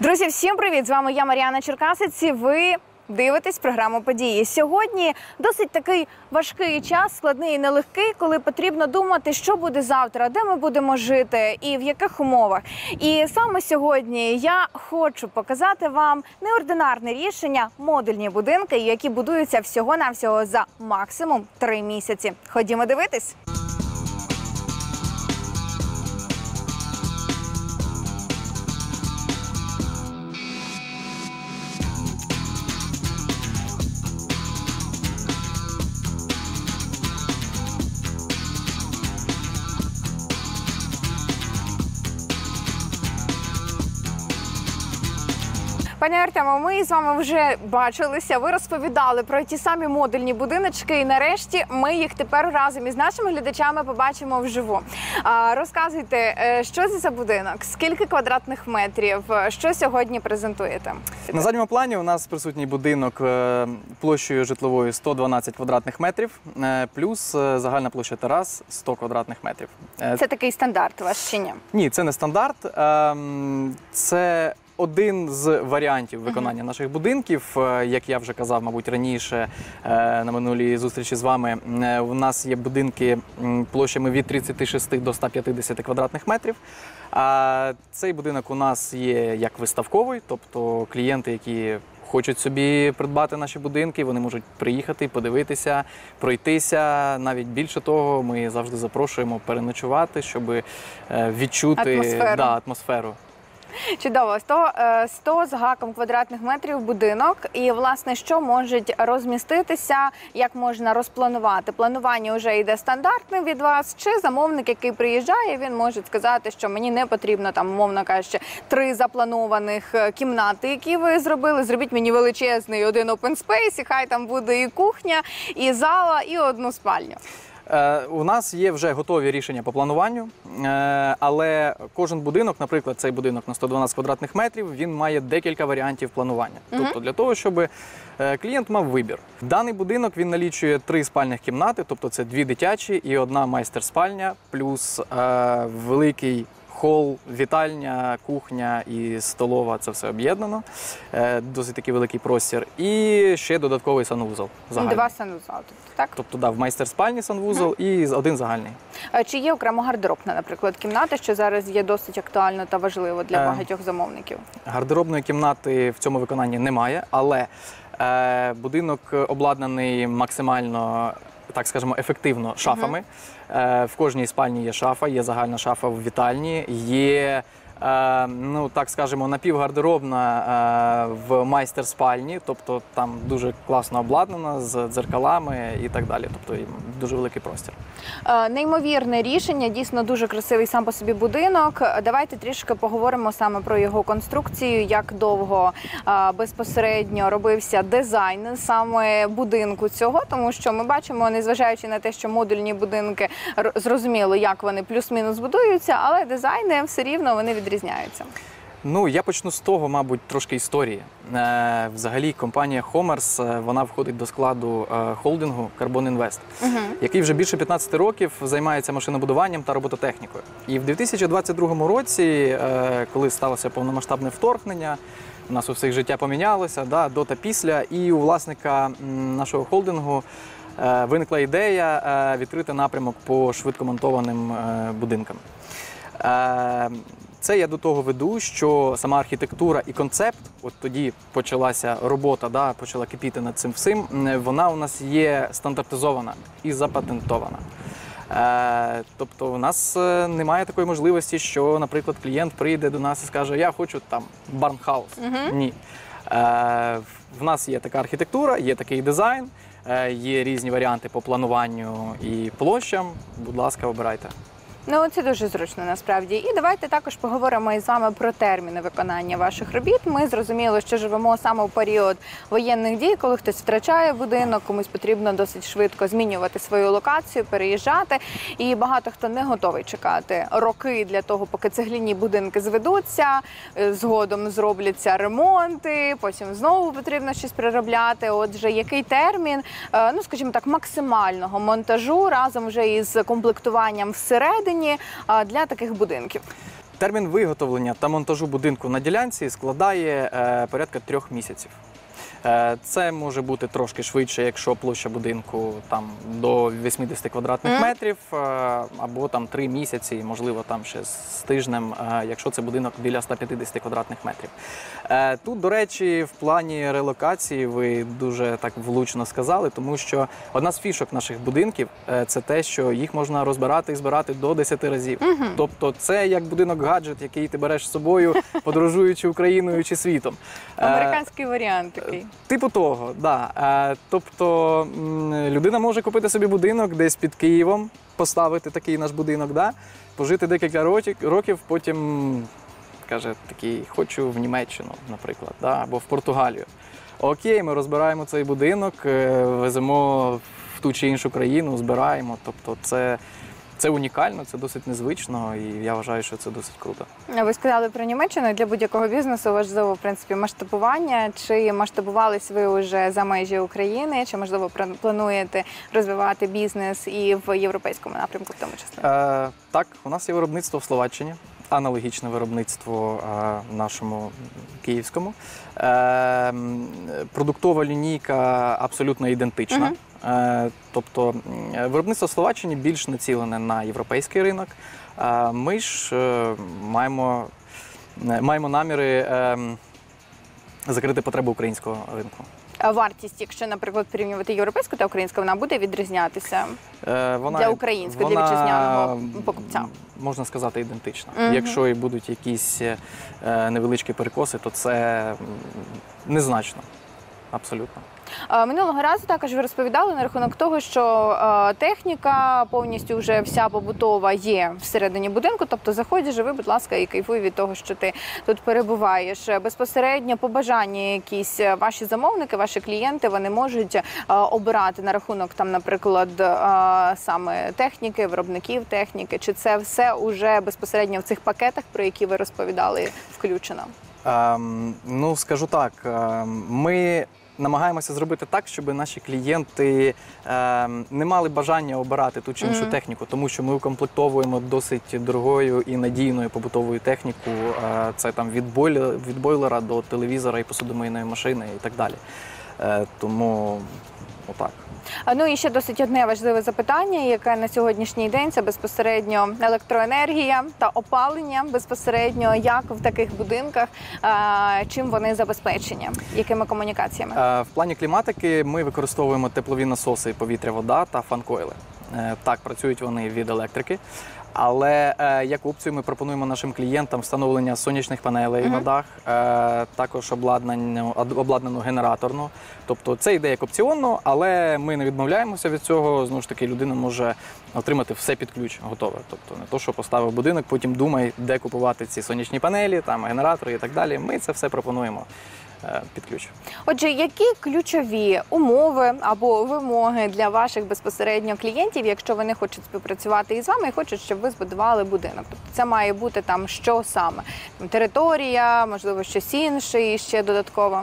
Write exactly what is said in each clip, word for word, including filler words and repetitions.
Друзі, всім привіт! З вами я, Мар'яна Черкасець, і ви дивитесь програму «Події». Сьогодні досить такий важкий час, складний і нелегкий, коли потрібно думати, що буде завтра, де ми будемо жити і в яких умовах. І саме сьогодні я хочу показати вам неординарне рішення, модульні будинки, які будуються всього-навсього за максимум три місяці. Ходімо дивитись! Пані Артемо, ми з вами вже бачилися, ви розповідали про ті самі модульні будиночки, і нарешті ми їх тепер разом із нашими глядачами побачимо вживу. А, розказуйте, що це за будинок, скільки квадратних метрів, що сьогодні презентуєте? На задньому плані у нас присутній будинок площею житловою сто дванадцять квадратних метрів, плюс загальна площа терас сто квадратних метрів. Це такий стандарт ваш чи ні? Ні, це не стандарт, це один з варіантів виконання uh-huh. наших будинків. Як я вже казав, мабуть, раніше на минулій зустрічі з вами, у нас є будинки площами від тридцяти шести до ста п'ятдесяти квадратних метрів. А цей будинок у нас є як виставковий, тобто клієнти, які хочуть собі придбати наші будинки, вони можуть приїхати, подивитися, пройтися. Навіть більше того, ми завжди запрошуємо переночувати, щоб відчути атмосферу. Да, атмосферу. Чудово. сто з гаком квадратних метрів будинок. І, власне, що можуть розміститися, як можна розпланувати? Планування вже йде стандартне від вас, чи замовник, який приїжджає, він може сказати, що мені не потрібно, там, умовно кажучи, три запланованих кімнати, які ви зробили. Зробіть мені величезний один open space, і хай там буде і кухня, і зала, і одну спальню. У нас є вже готові рішення по плануванню, але кожен будинок, наприклад, цей будинок на сто дванадцять квадратних метрів, він має декілька варіантів планування. Uh-huh. Тобто для того, щоб клієнт мав вибір. Даний будинок, він налічує три спальних кімнати, тобто це дві дитячі і одна майстер-спальня, плюс великий хол, вітальня, кухня і столова, це все об'єднано. Досить такий великий простір. І ще додатковий санвузол. Загальний. Два санвузоли, так? Тобто, да, в майстер-спальні санвузол mm. і один загальний. Чи є окремо гардеробна, наприклад, кімната, що зараз є досить актуально та важливо для багатьох замовників? Гардеробної кімнати в цьому виконанні немає, але е, будинок обладнаний максимально, так скажемо, ефективно шафами. Uh-huh. В кожній спальні є шафа, є загальна шафа в вітальні, є, ну так скажемо, напівгардеробна в майстер-спальні, тобто там дуже класно обладнана, з дзеркалами і так далі, тобто дуже великий простір. Неймовірне рішення, дійсно дуже красивий сам по собі будинок. Давайте трішки поговоримо саме про його конструкцію, як довго безпосередньо робився дизайн саме будинку цього, тому що ми бачимо, незважаючи на те, що модульні будинки, зрозуміло, як вони плюс-мінус будуються, але дизайни все рівно вони відрізняються. Ну, я почну з того, мабуть, трошки історії. Е, взагалі, компанія Хомерс, вона входить до складу е, холдингу Carbon Invest, uh-huh. який вже більше п'ятнадцяти років займається машинобудуванням та робототехнікою. І в дві тисячі двадцять другому році, е, коли сталося повномасштабне вторгнення, у нас у всіх життя помінялося, да, до та після, і у власника м, нашого холдингу е, виникла ідея е, відкрити напрямок по швидкомонтованим е, будинкам. Е, Це я до того веду, що сама архітектура і концепт, от тоді почалася робота, да, почала кипіти над цим всім, вона у нас є стандартизована і запатентована. Е, тобто у нас немає такої можливості, що, наприклад, клієнт прийде до нас і скаже, я хочу там барнхаус. Uh-huh. Ні. Е, в нас є така архітектура, є такий дизайн, е, є різні варіанти по плануванню і площам. Будь ласка, обирайте. Ну, це дуже зручно, насправді. І давайте також поговоримо із вами про терміни виконання ваших робіт. Ми зрозуміли, що живемо саме в період воєнних дій, коли хтось втрачає будинок, комусь потрібно досить швидко змінювати свою локацію, переїжджати. І багато хто не готовий чекати роки для того, поки цегляні будинки зведуться, згодом зробляться ремонти, потім знову потрібно щось переробляти. Отже, який термін, ну, скажімо так, максимального монтажу разом вже із комплектуванням всередині для таких будинків? Термін виготовлення та монтажу будинку на ділянці складає е, порядка трьох місяців. Е, це може бути трошки швидше, якщо площа будинку там до вісімдесят квадратних Мгм. метрів, е, або там три місяці, можливо, там ще з тижнем, е, якщо це будинок біля ста п'ятдесят квадратних метрів. Е, тут, до речі, в плані релокації ви дуже так влучно сказали, тому що одна з фішок наших будинків е, це те, що їх можна розбирати і збирати до десяти разів. Мгм. Тобто це як будинок-гаджет, який ти береш з собою, подорожуючи Україною чи світом. Е, Американський варіант такий. Типу того, да. Е, тобто м, людина може купити собі будинок десь під Києвом, поставити такий наш будинок, да? Пожити декілька роки- років, потім каже, такий, хочу в Німеччину, наприклад, да? Або в Португалію. Окей, ми розбираємо цей будинок, е, веземо в ту чи іншу країну, збираємо. Тобто це, це унікально, це досить незвично, і я вважаю, що це досить круто. Ви сказали про Німеччину. Для будь-якого бізнесу важливо, в принципі, масштабування. Чи масштабувались ви вже за межі України, чи, можливо, пра- плануєте розвивати бізнес і в європейському напрямку в тому числі? Е, так, у нас є виробництво в Словаччині, аналогічне виробництво е, нашому київському. Е, м, продуктова лінійка абсолютно ідентична. Мгм. Е, тобто м, виробництво в Словаччині більш націлене на європейський ринок. Е, ми ж е, маємо, е, маємо наміри е, м, закрити потребу українського ринку. А вартість, якщо, наприклад, порівнювати європейську та українську, вона буде відрізнятися? Е, Вона, Для українського, для вона, вітчизняного покупця. Можна сказати, ідентична. Мгм. Якщо і будуть якісь е, невеличкі перекоси, то це м, незначно. Абсолютно. Е, Минулого разу також ви розповідали на рахунок того, що е, техніка повністю вже вся побутова є всередині будинку. Тобто заходь, живи, будь ласка, і кайфуй від того, що ти тут перебуваєш. Е, Безпосередньо побажання якісь е, ваші замовники, ваші клієнти, вони можуть е, обирати на рахунок там, наприклад, е, саме техніки, виробників техніки. Чи це все уже безпосередньо в цих пакетах, про які ви розповідали, включено? Ем, ну, скажу так, ем, ми намагаємося зробити так, щоб наші клієнти ем, не мали бажання обирати ту чи іншу Мгм. техніку, тому що ми укомплектовуємо досить дорогою і надійною побутовою техніку. Е, це там від бойлера, від бойлера до телевізора і посудомийної машини і так далі. Е, тому отак. А, Ну і ще досить одне важливе запитання, яке на сьогоднішній день це безпосередньо електроенергія та опалення. Безпосередньо як в таких будинках, а, чим вони забезпечені, якими комунікаціями? Е, В плані кліматики ми використовуємо теплові насоси, повітря-вода та фан-койли. Е, Так, працюють вони від електрики. Але е, як опцію ми пропонуємо нашим клієнтам встановлення сонячних панелей Мгм. на дах, е, також обладнання, обладнану генераторну. Тобто це йде як опціонно, але ми не відмовляємося від цього. Знову ж таки, людина може отримати все під ключ готове. Тобто не то, що поставив будинок, потім думай, де купувати ці сонячні панелі, там генератори і так далі. Ми це все пропонуємо е, під ключ. Отже, які ключові умови або вимоги для ваших безпосередньо клієнтів, якщо вони хочуть співпрацювати із вами і хочуть, щоб ви збудували будинок? Тобто це має бути там що саме? Там, територія, можливо, щось інше і ще додатково?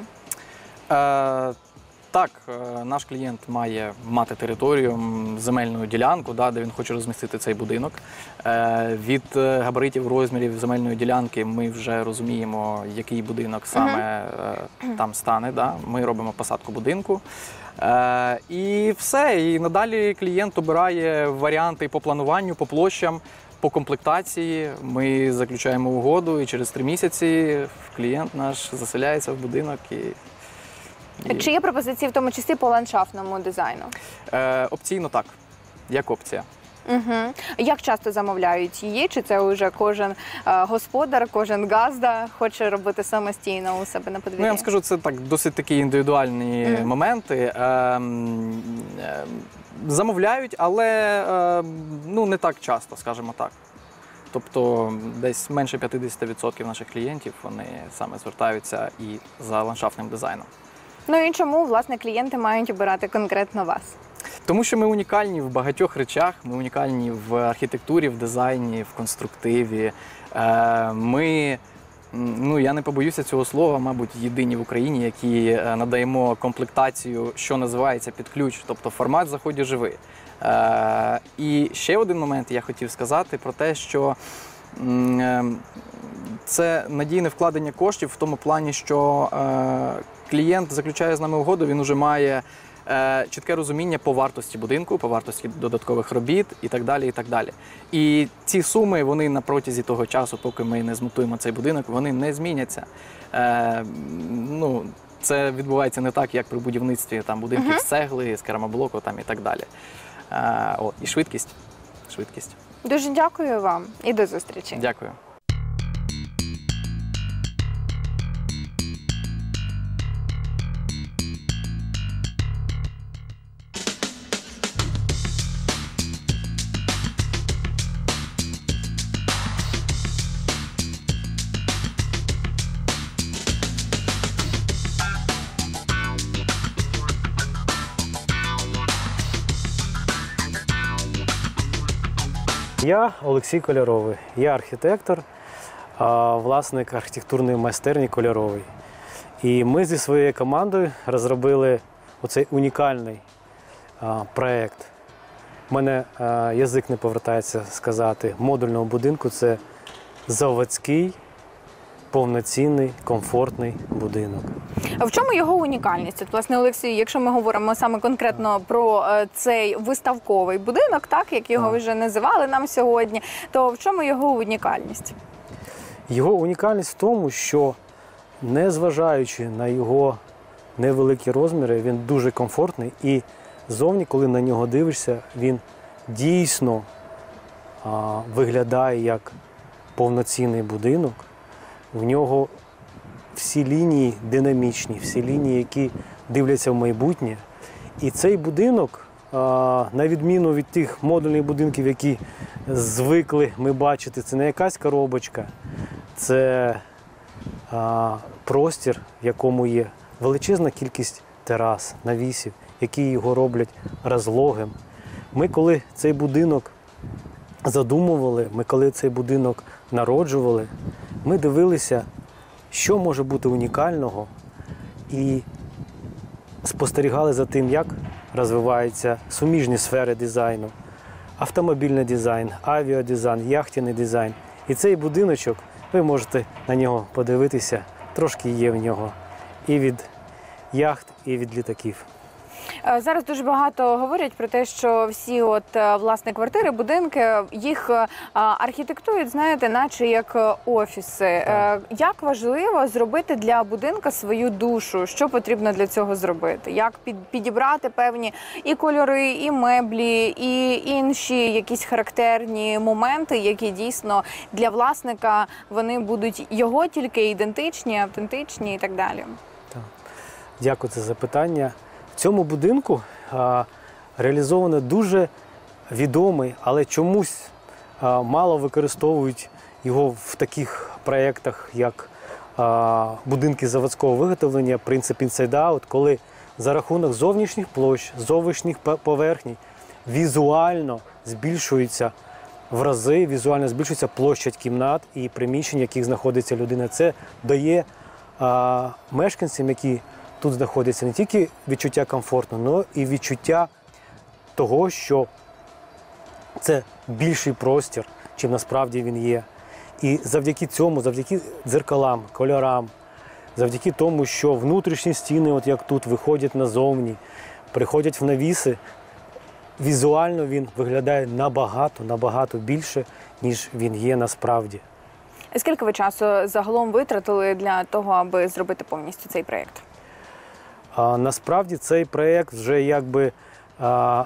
Е, так, е, наш клієнт має мати територію, м, земельну ділянку, да, де він хоче розмістити цей будинок. Е, від е, габаритів, розмірів земельної ділянки ми вже розуміємо, який будинок саме е, там стане. Да. Ми робимо посадку будинку. Е, і все. І надалі клієнт обирає варіанти по плануванню, по площам, по комплектації. Ми заключаємо угоду, і через три місяці клієнт наш заселяється в будинок. І І, Чи є пропозиції в тому числі по ландшафтному дизайну? е, опційно так, як опція. Угу. Як часто замовляють її? Чи це вже кожен е, господар, кожен газда хоче робити самостійно у себе на подвір'ї? Ну, я вам скажу, це так досить такі індивідуальні Мгм. моменти. Е, м, е, замовляють, але е, ну, не так часто, скажімо так. Тобто десь менше п'ятдесят відсотків наших клієнтів вони саме звертаються і за ландшафтним дизайном. Ну і чому, власне, клієнти мають обирати конкретно вас? Тому що ми унікальні в багатьох речах, ми унікальні в архітектурі, в дизайні, в конструктиві. Е, Ми, ну я не побоюся цього слова, мабуть, єдині в Україні, які е, надаємо комплектацію, що називається під ключ, тобто формат «заході живи». Е, І ще один момент я хотів сказати про те, що м, е, це надійне вкладення коштів в тому плані, що е, клієнт заключає з нами угоду, він вже має е, чітке розуміння по вартості будинку, по вартості додаткових робіт і так далі. І так далі. І ці суми, вони на протязі того часу, поки ми не змонтуємо цей будинок, вони не зміняться. Е, ну, це відбувається не так, як при будівництві там, будинків uh-huh. з цегли, з керамоблоку там, і так далі. Е, о, і швидкість. швидкість. Дуже дякую вам і до зустрічі. Дякую. Я Олексій Кольоровий, я архітектор, власник архітектурної майстерні «Кольоровий». І ми зі своєю командою розробили оцей унікальний проєкт. У мене язик не повертається сказати, модульного будинку – це заводський, повноцінний, комфортний будинок. А в чому його унікальність? От, власне, Олексій, якщо ми говоримо саме конкретно про цей виставковий будинок, так, як його ви вже називали нам сьогодні, то в чому його унікальність? Його унікальність в тому, що, незважаючи на його невеликі розміри, він дуже комфортний і ззовні, коли на нього дивишся, він дійсно а, виглядає як повноцінний будинок. В нього всі лінії динамічні, всі лінії, які дивляться в майбутнє. І цей будинок, на відміну від тих модульних будинків, які звикли ми бачити, це не якась коробочка, це простір, в якому є величезна кількість терас, навісів, які його роблять розлогим. Ми, коли цей будинок задумували, ми, коли цей будинок народжували, ми дивилися, що може бути унікального, і спостерігали за тим, як розвиваються суміжні сфери дизайну. Автомобільний дизайн, авіадизайн, яхтяний дизайн. І цей будиночок, ви можете на нього подивитися, трошки є в нього і від яхт, і від літаків. Зараз дуже багато говорять про те, що всі от власне квартири, будинки, їх архітектують, знаєте, наче як офіси. Так. Як важливо зробити для будинка свою душу? Що потрібно для цього зробити? Як підібрати певні і кольори, і меблі, і інші якісь характерні моменти, які дійсно для власника вони будуть його тільки ідентичні, автентичні і так далі? Так. Дякую за запитання. В цьому будинку а, реалізовано дуже відомий, але чомусь а, мало використовують його в таких проєктах, як а, будинки заводського виготовлення, принцип Inside Out, коли за рахунок зовнішніх площ, зовнішніх поверхній візуально збільшується в рази, візуально збільшується площадь кімнат і приміщень, в яких знаходиться людина. Це дає а, мешканцям, які тут знаходиться, не тільки відчуття комфорту, але і відчуття того, що це більший простір, чим насправді він є. І завдяки цьому, завдяки дзеркалам, кольорам, завдяки тому, що внутрішні стіни, от як тут, виходять назовні, приходять в навіси, візуально він виглядає набагато, набагато більше, ніж він є насправді. Скільки ви часу загалом витратили для того, аби зробити повністю цей проєкт? А, насправді цей проєкт вже якби а,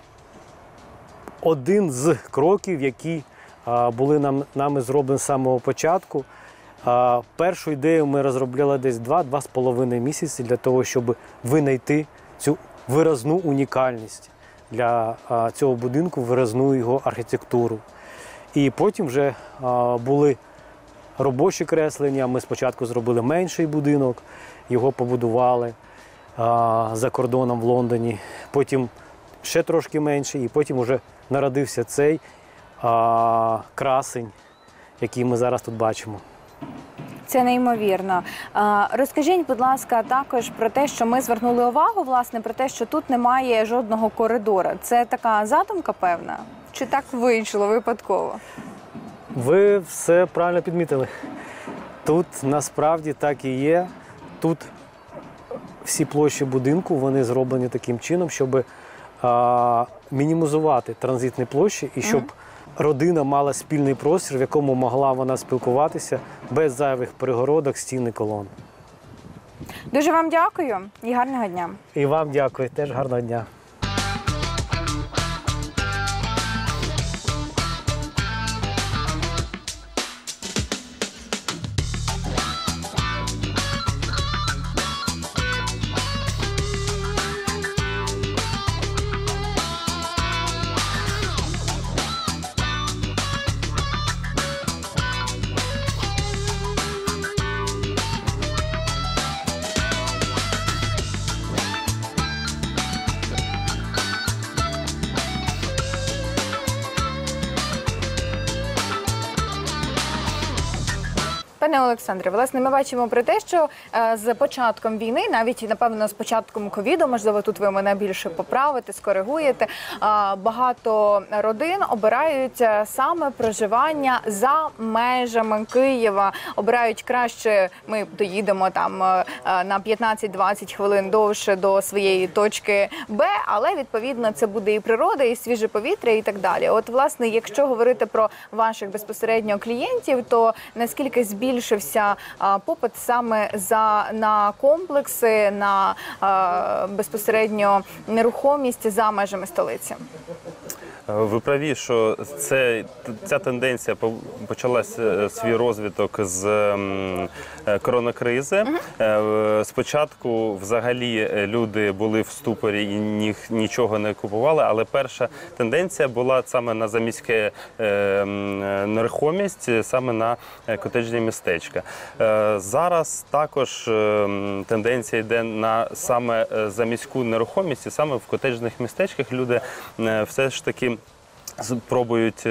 один з кроків, які а, були нам, нами зроблені з самого початку. А, першу ідею ми розробляли десь два-два з половиною місяці для того, щоб винайти цю виразну унікальність для а, цього будинку, виразну його архітектуру. І потім вже а, були робочі креслення. Ми спочатку зробили менший будинок, його побудували за кордоном в Лондоні, потім ще трошки менше, і потім вже народився цей а, красень, який ми зараз тут бачимо. Це неймовірно. А, розкажіть, будь ласка, також про те, що ми звернули увагу, власне, про те, що тут немає жодного коридора. Це така задумка певна? Чи так вийшло випадково? Ви все правильно підмітили. Тут насправді так і є. Тут всі площі будинку вони зроблені таким чином, щоб а, мінімізувати транзитні площі і щоб родина мала спільний простір, в якому могла вона спілкуватися без зайвих перегородок, стін і колон. Дуже вам дякую і гарного дня. І вам дякую, теж гарного дня. Пане Олександре, власне, ми бачимо про те, що е, з початком війни, навіть, напевно, з початком ковіду, можливо, тут ви мене більше поправите, скоригуєте, е, багато родин обирають саме проживання за межами Києва. Обирають краще, ми доїдемо там е, на п'ятнадцять-двадцять хвилин довше до своєї точки Б, але, відповідно, це буде і природа, і свіже повітря, і так далі. От, власне, якщо говорити про ваших безпосередньо клієнтів, то наскільки збільшується збільшився а, попит саме за на комплекси, на а, безпосередньо нерухомість за межами столиці? Ви праві, що це, ця тенденція почалася свій розвиток з коронакризи. Uh-huh. Спочатку взагалі люди були в ступорі і ні, нічого не купували, але перша тенденція була саме на заміське нерухомість, саме на котеджні містечка. Зараз також тенденція йде на саме заміську нерухомість, і саме в котеджних містечках люди все ж таки пробують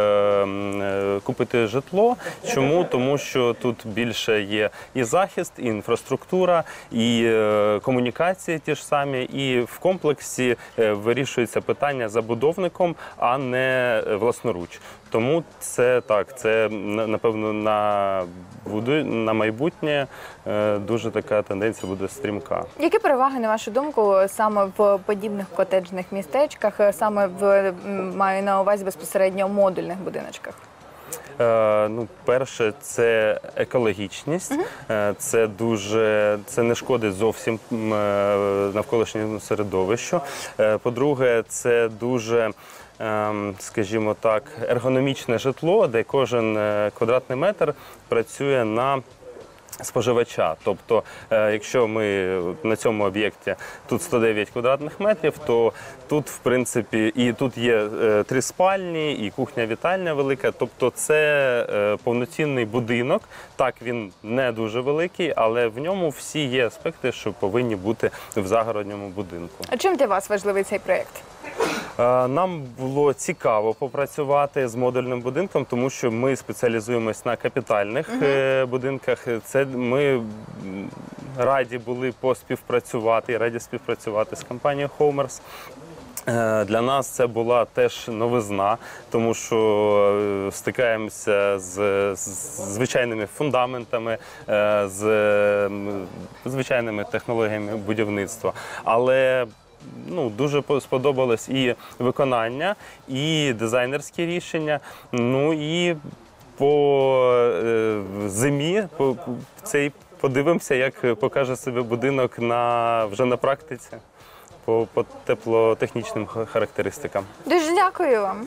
е, купити житло. Чому? Тому що тут більше є і захист, і інфраструктура, і е, комунікації ті ж самі, і в комплексі е, вирішується питання забудовником, а не власноруч. Тому це так, це напевно на, на майбутнє е, дуже така тенденція буде стрімка. Які переваги, на вашу думку, саме в подібних котеджних містечках, саме в, маю на увазі безпосередньо модульних будиночках? Е, ну, перше, це екологічність, uh-huh. це дуже, це не шкодить зовсім навколишньому середовищу. Е, по-друге, це дуже, скажімо так, ергономічне житло, де кожен квадратний метр працює на споживача. Тобто, якщо ми на цьому об'єкті тут сто дев'ять квадратних метрів, то тут, в принципі, і тут є три спальні, і кухня-вітальня велика. Тобто це повноцінний будинок. Так, він не дуже великий, але в ньому всі є аспекти, що повинні бути в загородньому будинку. А чим для вас важливий цей проєкт? Нам було цікаво попрацювати з модульним будинком, тому що ми спеціалізуємось на капітальних uh-huh. будинках. Це ми раді були поспівпрацювати, раді співпрацювати з компанією Homers. Для нас це була теж новизна, тому що стикаємося з, з звичайними фундаментами, з звичайними технологіями будівництва. Але ну, дуже сподобалось і виконання, і дизайнерські рішення, ну і по е, зимі по, цей, подивимося, як покаже себе будинок на, вже на практиці по, по теплотехнічним характеристикам. Дуже дякую вам.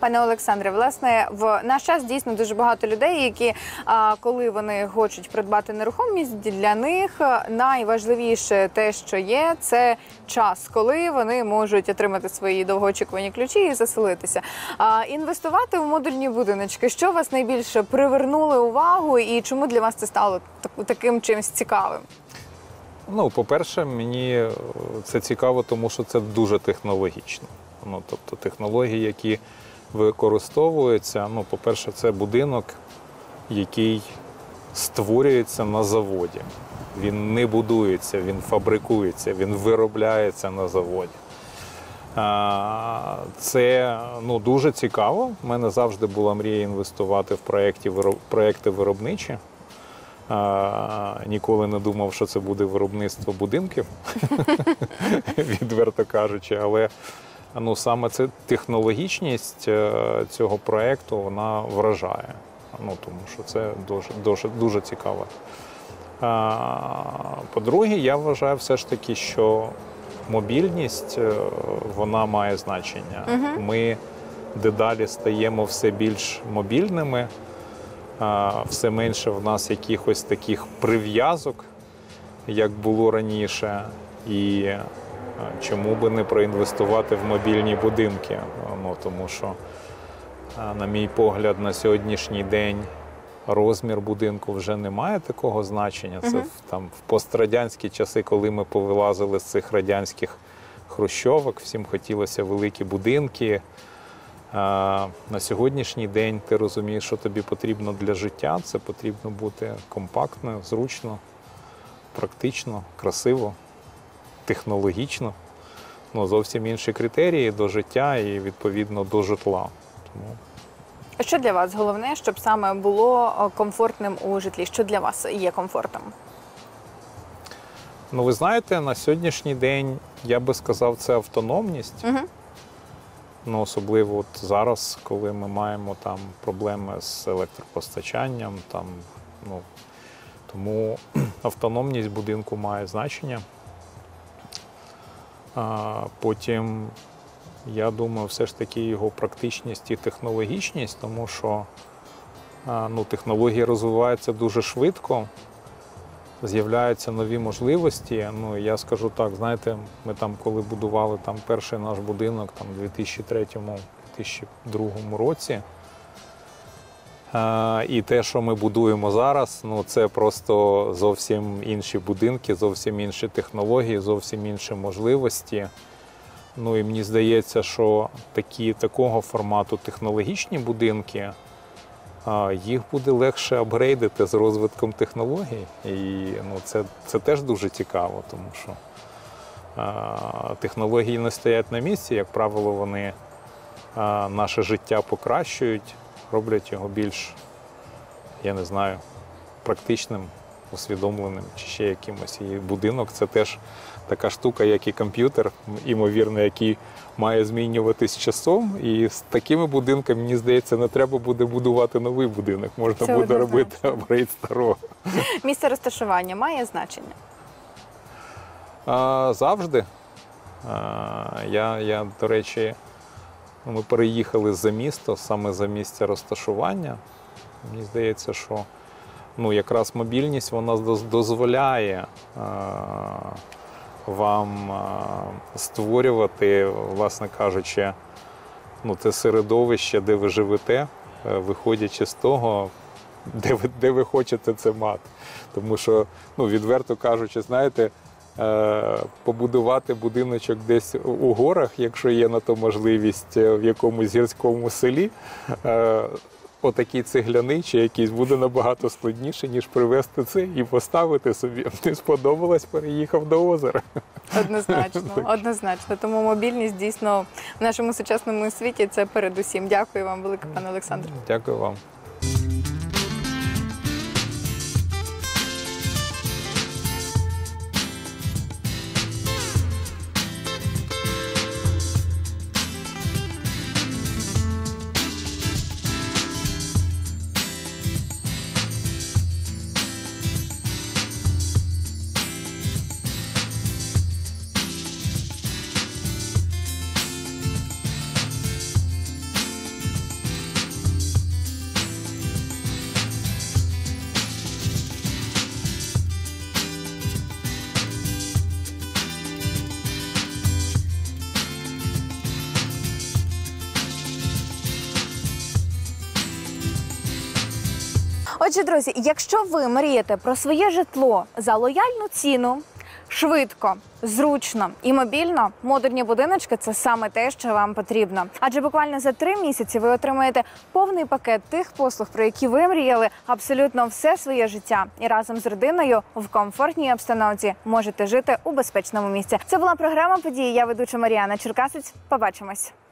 Пане Олександре, власне, в наш час дійсно дуже багато людей, які, а, коли вони хочуть придбати нерухомість, для них найважливіше те, що є, це час, коли вони можуть отримати свої довгоочікувані ключі і заселитися. А, інвестувати в модульні будиночки, що вас найбільше привернули увагу і чому для вас це стало так- таким чимось цікавим? Ну, по-перше, мені це цікаво, тому що це дуже технологічно. Ну, тобто технології, які використовуються, ну, по-перше, це будинок, який створюється на заводі. Він не будується, він фабрикується, він виробляється на заводі. Це, ну, дуже цікаво. У мене завжди була мрія інвестувати в проєкти, проєкти виробничі. А, ніколи не думав, що це буде виробництво будинків, відверто кажучи, але ну, саме це технологічність цього проєкту, вона вражає, ну, тому що це дуже, дуже, дуже цікаво. А, по-друге, я вважаю все ж таки, що мобільність, вона має значення. Угу. Ми дедалі стаємо все більш мобільними, все менше в нас якихось таких прив'язок, як було раніше, і чому би не проінвестувати в мобільні будинки. Ну, тому що, на мій погляд, на сьогоднішній день розмір будинку вже не має такого значення. Це Угу. там в пострадянські часи, коли ми повилазили з цих радянських хрущовок, всім хотілося великі будинки. На сьогоднішній день ти розумієш, що тобі потрібно для життя. Це потрібно бути компактно, зручно, практично, красиво, технологічно. Ну, зовсім інші критерії до життя і, відповідно, до житла. Тому... А що для вас головне, щоб саме було комфортним у житлі? Що для вас є комфортом? Ну, ви знаєте, на сьогоднішній день, я би сказав, це автономність. Угу. Ну, особливо от зараз, коли ми маємо там проблеми з електропостачанням, там, ну, тому автономність будинку має значення. А потім, я думаю, все ж таки його практичність і технологічність, тому що а, ну, технології розвиваються дуже швидко, з'являються нові можливості. Ну, я скажу так, знаєте, ми там, коли будували там перший наш будинок там, у дві тисячі третьому - дві тисячі другому році, а, і те, що ми будуємо зараз, ну, це просто зовсім інші будинки, зовсім інші технології, зовсім інші можливості. Ну, і мені здається, що такі, такого формату технологічні будинки, їх буде легше апгрейдити з розвитком технологій. І ну, це, це теж дуже цікаво, тому що а, технології не стоять на місці, як правило, вони а, наше життя покращують, роблять його більш, я не знаю, практичним, усвідомленим чи ще якимось. І будинок – це теж така штука, як і комп'ютер, імовірно, який має змінюватись часом. І з такими будинками, мені здається, не треба буде будувати новий будинок. Можна Це буде однозначно. робити апгрейд старого. Місце розташування має значення? А, завжди. А, я, я, до речі, ми переїхали за місто, саме за місце розташування. Мені здається, що ну, якраз мобільність вона дозволяє а, вам а, створювати, власне кажучи, ну, те середовище, де ви живете, виходячи з того, де ви, де ви хочете це мати. Тому що, ну, відверто кажучи, знаєте, е, побудувати будиночок десь у горах, якщо є на то можливість в якомусь гірському селі, е, отакий цегляний чи якийсь буде набагато складніше, ніж привезти це і поставити собі. Не сподобалось, переїхав до озера. Однозначно, однозначно. Тому мобільність дійсно в нашому сучасному світі це передусім. Дякую вам велике, пане Олександре. Дякую вам. Отже, друзі, якщо ви мрієте про своє житло за лояльну ціну, швидко, зручно і мобільно, модульні будиночки – це саме те, що вам потрібно. Адже буквально за три місяці ви отримаєте повний пакет тих послуг, про які ви мріяли абсолютно все своє життя. І разом з родиною в комфортній обстановці можете жити у безпечному місці. Це була програма «Події». Я ведуча Мар'яна Черкасець. Побачимось.